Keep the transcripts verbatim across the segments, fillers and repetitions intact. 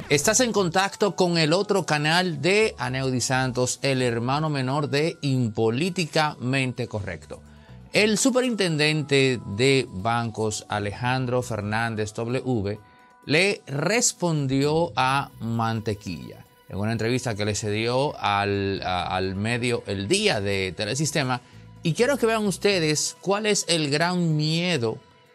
Estás en contacto con el otro canal de Aneudi Santos, el hermano menor de Impolíticamente Correcto. El superintendente de bancos, Alejandro Fernández W, le respondió a Mantequilla en una entrevista que le cedió al, a, al medio El Día de Telesistema. Y quiero que vean ustedes cuál es el gran miedo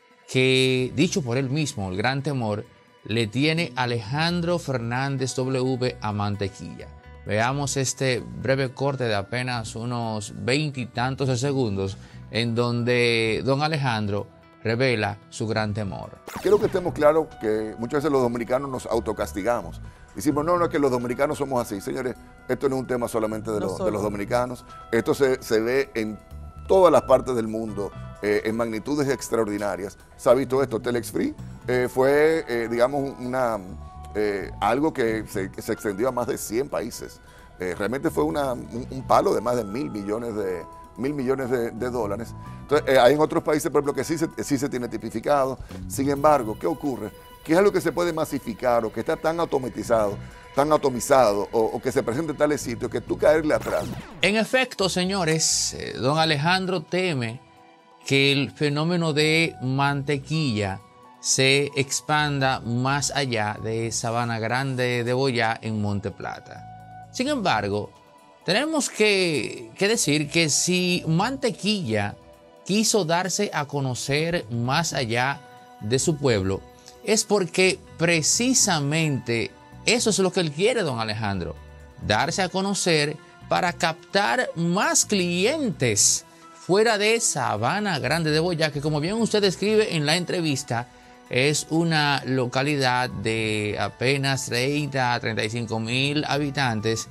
que, dicho por él mismo, el gran temor, le tiene Alejandro Fernández W a Mantequilla. Veamos este breve corte de apenas unos veintitantos de segundos en donde don Alejandro revela su gran temor. Quiero que estemos claros que muchas veces los dominicanos nos autocastigamos. Decimos, no, no es que los dominicanos somos así. Señores, esto no es un tema solamente de, no los, de los dominicanos. Esto se, se ve en todas las partes del mundo, eh, en magnitudes extraordinarias. Se ha visto esto. Telex Free eh, fue, eh, digamos, una, eh, algo que se, que se extendió a más de cien países. Eh, realmente fue una, un, un palo de más de mil millones de, mil millones de, de dólares. Entonces, eh, hay en otros países, por ejemplo, que sí se, sí se tiene tipificado. Sin embargo, ¿qué ocurre? Que es algo que se puede masificar o que está tan automatizado, tan atomizado o, o que se presenta en tales sitios que tú caerle atrás. En efecto, señores, eh, don Alejandro teme que el fenómeno de Mantequilla se expanda más allá de Sabana Grande de Boyá en Monte Plata. Sin embargo, tenemos que, que decir que si Mantequilla quiso darse a conocer más allá de su pueblo, es porque precisamente eso es lo que él quiere, don Alejandro. Darse a conocer para captar más clientes fuera de Sabana Grande de Boyá, que como bien usted describe en la entrevista, es una localidad de apenas treinta a treinta y cinco mil habitantes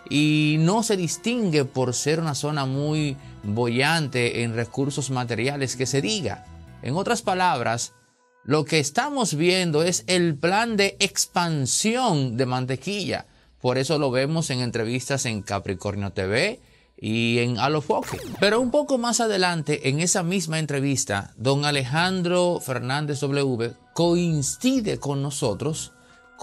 y no se distingue por ser una zona muy boyante en recursos materiales que se diga. En otras palabras, lo que estamos viendo es el plan de expansión de Mantequilla. Por eso lo vemos en entrevistas en Capricornio T V y en Alofoque. Pero un poco más adelante, en esa misma entrevista, don Alejandro Fernández W coincide con nosotros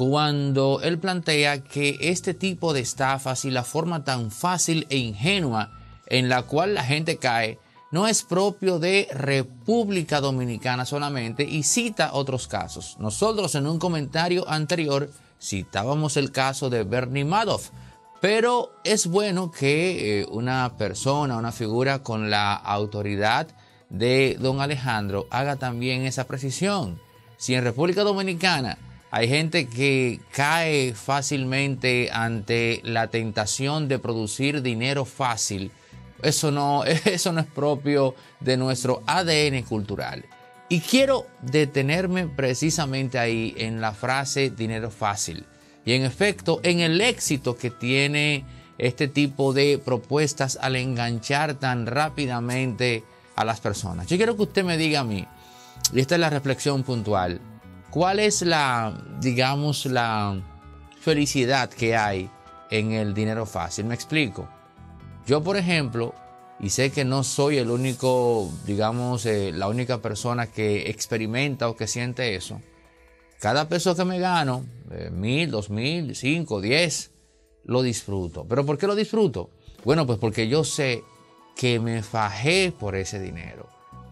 cuando él plantea que este tipo de estafas y la forma tan fácil e ingenua en la cual la gente cae no es propio de República Dominicana solamente, y cita otros casos. Nosotros en un comentario anterior citábamos el caso de Bernie Madoff, pero es bueno que eh, una persona, una figura con la autoridad de don Alejandro haga también esa precisión. Si en República Dominicana hay gente que cae fácilmente ante la tentación de producir dinero fácil, Eso no, eso no es propio de nuestro A D N cultural. Y quiero detenerme precisamente ahí en la frase dinero fácil. Y en efecto, en el éxito que tiene este tipo de propuestas al enganchar tan rápidamente a las personas. Yo quiero que usted me diga a mí, y esta es la reflexión puntual, ¿cuál es la, digamos, la felicidad que hay en el dinero fácil? Me explico. Yo, por ejemplo, y sé que no soy el único, digamos, eh, la única persona que experimenta o que siente eso. Cada peso que me gano, eh, mil, dos mil, cinco, diez, lo disfruto. ¿Pero por qué lo disfruto? Bueno, pues porque yo sé que me fajé por ese dinero.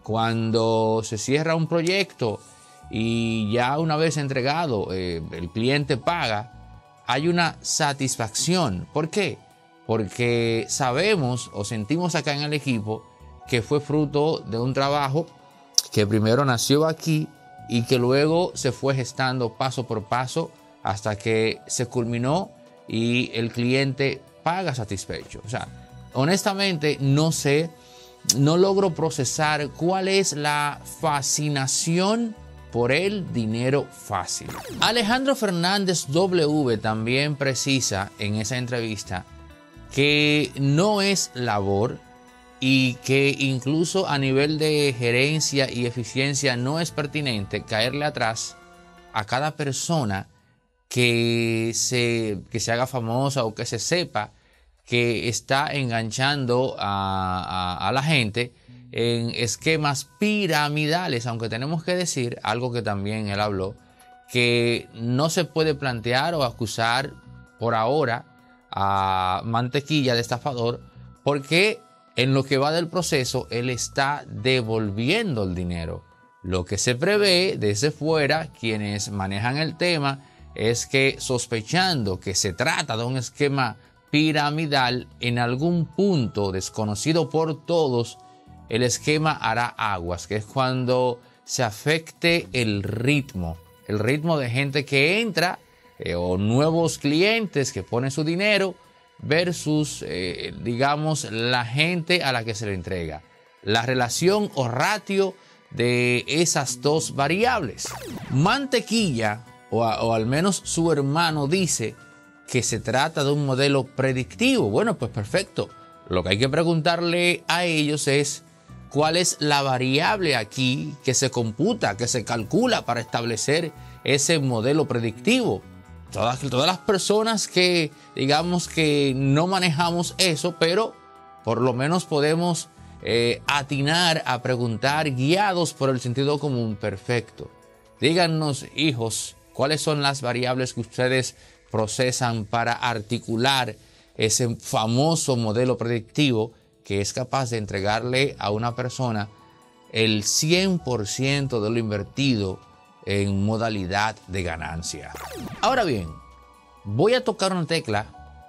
Cuando se cierra un proyecto y ya una vez entregado, eh, el cliente paga, hay una satisfacción. ¿Por qué? Porque sabemos o sentimos acá en el equipo que fue fruto de un trabajo que primero nació aquí y que luego se fue gestando paso por paso hasta que se culminó y el cliente paga satisfecho. O sea, honestamente no sé, no logro procesar cuál es la fascinación por el dinero fácil. Alejandro Fernández W también precisa en esa entrevista que no es labor y que incluso a nivel de gerencia y eficiencia no es pertinente caerle atrás a cada persona que se, que se haga famosa o que se sepa que está enganchando a, a, a la gente en esquemas piramidales, aunque tenemos que decir algo que también él habló, que no se puede plantear o acusar por ahora a Mantequilla de estafador, porque en lo que va del proceso él está devolviendo el dinero. Lo que se prevé desde fuera, quienes manejan el tema, es que sospechando que se trata de un esquema piramidal, en algún punto desconocido por todos, el esquema hará aguas, que es cuando se afecte el ritmo, el ritmo de gente que entra eh, o nuevos clientes que ponen su dinero versus, eh, digamos, la gente a la que se le entrega. La relación o ratio de esas dos variables. Mantequilla, o, a, o al menos su hermano, dice que se trata de un modelo predictivo. Bueno, pues perfecto. Lo que hay que preguntarle a ellos es cuál es la variable aquí que se computa, que se calcula para establecer ese modelo predictivo. Todas, todas las personas que, digamos que no manejamos eso, pero por lo menos podemos eh, atinar a preguntar guiados por el sentido común. Perfecto. Díganos, hijos, cuáles son las variables que ustedes procesan para articular ese famoso modelo predictivo que es capaz de entregarle a una persona el cien por ciento de lo invertido en modalidad de ganancia. Ahora bien, voy a tocar una tecla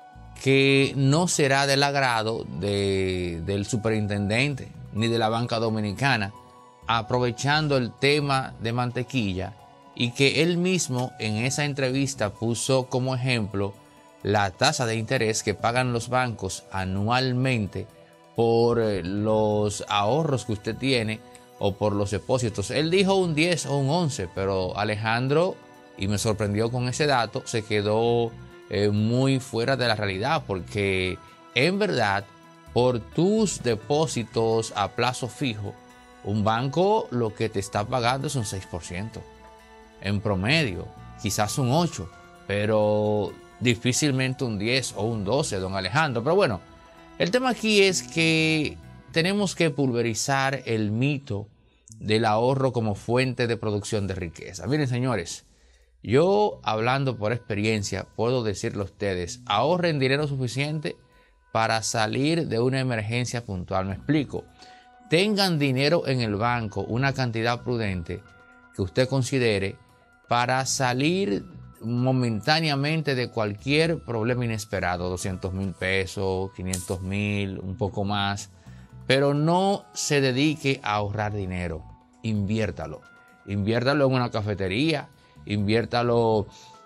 que no será del agrado de, del superintendente ni de la banca dominicana, aprovechando el tema de Mantequilla, y que él mismo en esa entrevista puso como ejemplo la tasa de interés que pagan los bancos anualmente por los ahorros que usted tiene o por los depósitos. Él dijo un diez o un once, pero Alejandro, y me sorprendió con ese dato, se quedó eh, muy fuera de la realidad, porque en verdad, por tus depósitos a plazo fijo, un banco lo que te está pagando es un seis por ciento. En promedio, quizás un ocho, pero difícilmente un diez o un doce, don Alejandro. Pero bueno, el tema aquí es que tenemos que pulverizar el mito del ahorro como fuente de producción de riqueza. Miren, señores, yo, hablando por experiencia, puedo decirle a ustedes, ahorren dinero suficiente para salir de una emergencia puntual. Me explico. Tengan dinero en el banco, una cantidad prudente que usted considere para salir momentáneamente de cualquier problema inesperado, doscientos mil pesos, quinientos mil, un poco más, pero no se dedique a ahorrar dinero, inviértalo, inviértalo en una cafetería, inviértalo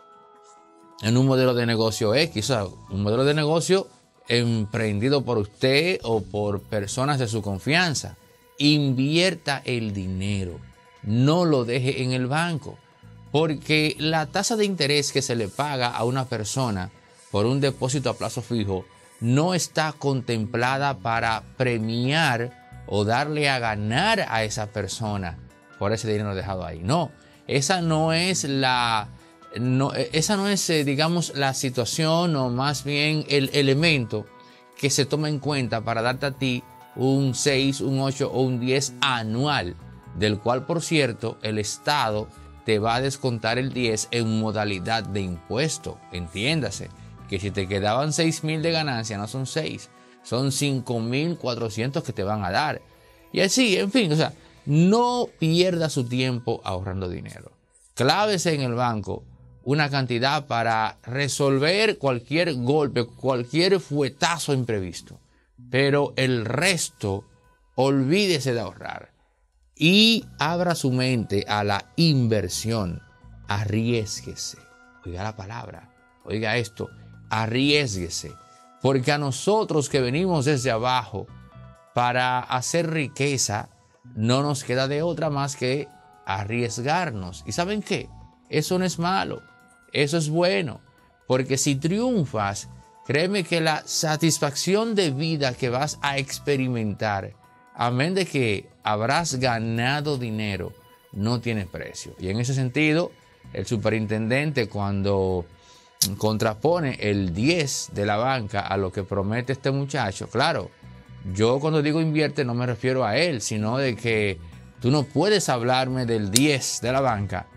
en un modelo de negocio X, o sea, un modelo de negocio emprendido por usted o por personas de su confianza. Invierta el dinero, no lo deje en el banco. Porque la tasa de interés que se le paga a una persona por un depósito a plazo fijo no está contemplada para premiar o darle a ganar a esa persona por ese dinero dejado ahí. No, esa no es la, no, esa no es, digamos, la situación, o más bien el elemento que se toma en cuenta para darte a ti un seis, un ocho o un diez anual, del cual, por cierto, el Estado te va a descontar el diez en modalidad de impuesto. Entiéndase que si te quedaban seis mil de ganancia, no son seis, son cinco mil cuatrocientos que te van a dar. Y así, en fin, o sea, no pierda su tiempo ahorrando dinero. Clávese en el banco una cantidad para resolver cualquier golpe, cualquier fuetazo imprevisto. Pero el resto, olvídese de ahorrar. Y abra su mente a la inversión. Arriésguese. Oiga la palabra. Oiga esto. Arriésguese. Porque a nosotros que venimos desde abajo para hacer riqueza, no nos queda de otra más que arriesgarnos. ¿Y saben qué? Eso no es malo. Eso es bueno. Porque si triunfas, créeme que la satisfacción de vida que vas a experimentar, amén de que habrás ganado dinero, no tiene precio. Y en ese sentido, el superintendente, cuando contrapone el diez de la banca a lo que promete este muchacho, claro, yo cuando digo invierte no me refiero a él, sino de que tú no puedes hablarme del diez de la banca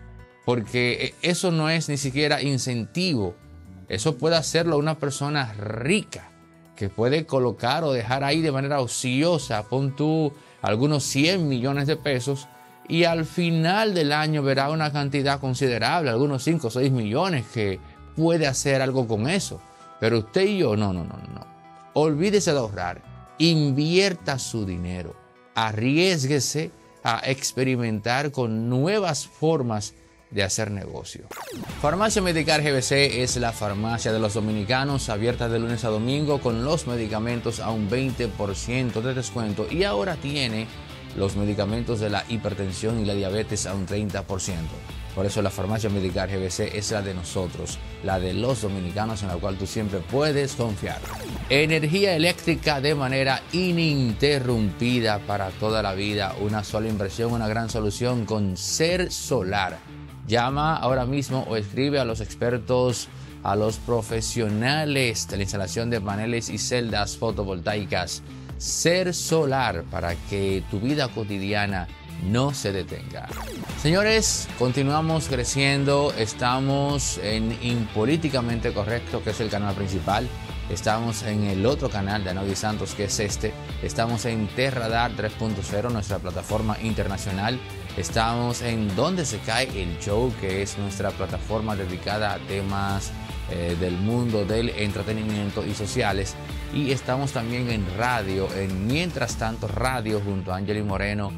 porque eso no es ni siquiera incentivo. Eso puede hacerlo una persona rica, que puede colocar o dejar ahí de manera ociosa, pon tú algunos cien millones de pesos, y al final del año verá una cantidad considerable, algunos cinco o seis millones, que puede hacer algo con eso. Pero usted y yo, no, no, no, no. Olvídese de ahorrar, invierta su dinero, arriésguese a experimentar con nuevas formas de hacer negocio. Farmacia Medicar G B C es la farmacia de los dominicanos, abierta de lunes a domingo con los medicamentos a un veinte por ciento de descuento, y ahora tiene los medicamentos de la hipertensión y la diabetes a un treinta por ciento. Por eso la Farmacia Medicar G B C es la de nosotros, la de los dominicanos, en la cual tú siempre puedes confiar. Energía eléctrica de manera ininterrumpida para toda la vida. Una sola inversión, una gran solución con Ser Solar. Llama ahora mismo o escribe a los expertos, a los profesionales de la instalación de paneles y celdas fotovoltaicas. Ser Solar, para que tu vida cotidiana no se detenga. Señores, continuamos creciendo. Estamos en Impolíticamente Correcto, que es el canal principal. Estamos en el otro canal de Anody Santos, que es este. Estamos en T-Radar tres punto cero, nuestra plataforma internacional. Estamos en Donde se cae el show, que es nuestra plataforma dedicada a temas eh, del mundo del entretenimiento y sociales. Y estamos también en radio, en Mientras Tanto Radio, junto a Angeli Moreno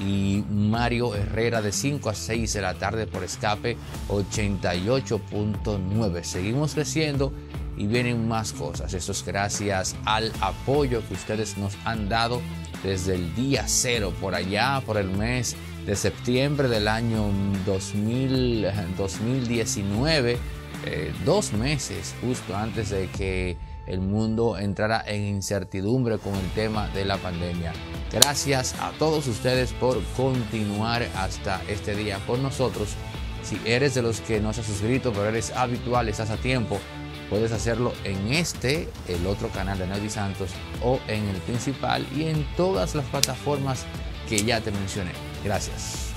y Mario Herrera, de cinco a seis de la tarde por Escape ochenta y ocho punto nueve. Seguimos creciendo y vienen más cosas. Esto es gracias al apoyo que ustedes nos han dado desde el día cero, por allá, por el mes de septiembre del año dos mil, dos mil diecinueve, eh, dos meses justo antes de que el mundo entrara en incertidumbre con el tema de la pandemia. Gracias a todos ustedes por continuar hasta este día con nosotros. Si eres de los que no se has suscrito, pero eres habitual, estás a tiempo, puedes hacerlo en este, el otro canal de Anody Santos, o en el principal y en todas las plataformas que ya te mencioné. Gracias.